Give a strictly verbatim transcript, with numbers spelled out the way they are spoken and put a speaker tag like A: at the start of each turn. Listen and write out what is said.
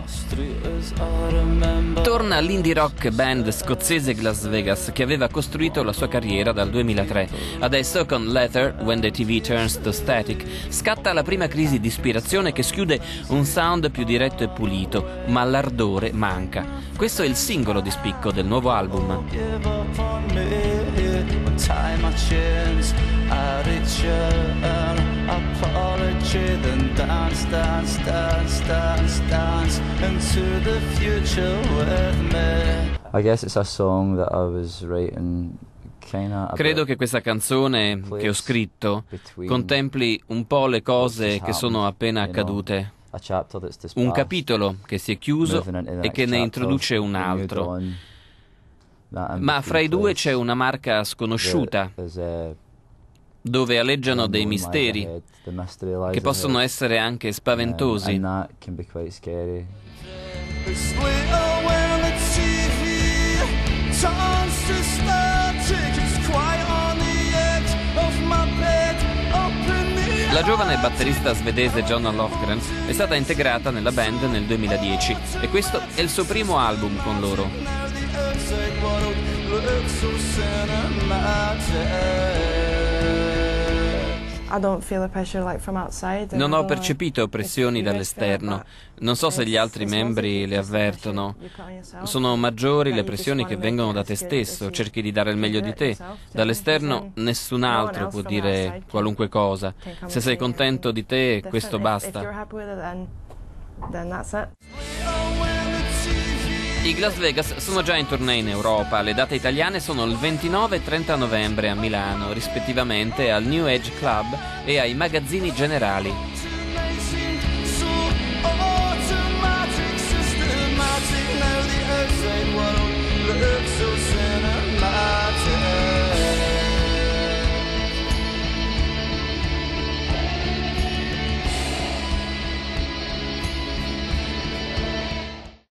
A: Torna l'indie rock band scozzese Las Vegas, che aveva costruito la sua carriera dal duemilatré. Adesso con Letter, When the T V Turns to Static, scatta la prima crisi di ispirazione che schiude un sound più diretto e pulito, ma l'ardore manca. Questo è il singolo di spicco del nuovo album.
B: Apology, then dance, dance, dance, dance, dance into the future with me. I guess it's a song that I was writing.
A: Credo che questa canzone che ho scritto contempli un po' le cose che sono appena accadute. Un capitolo che si è chiuso e che ne introduce un altro. Ma fra i due c'è una marca sconosciuta, dove aleggiano dei misteri che possono essere anche spaventosi. La giovane batterista svedese Jonna Lofgren è stata integrata nella band nel duemiladieci e questo è il suo primo album con loro. Non ho percepito pressioni dall'esterno. Non so se gli altri membri le avvertono. Sono maggiori le pressioni che vengono da te stesso, cerchi di dare il meglio di te. Dall'esterno nessun altro può dire qualunque cosa. Se sei contento di te, questo basta. I Las Vegas sono già in tournée in Europa. Le date italiane sono il ventinove e trenta novembre a Milano, rispettivamente al New Age Club e ai Magazzini Generali.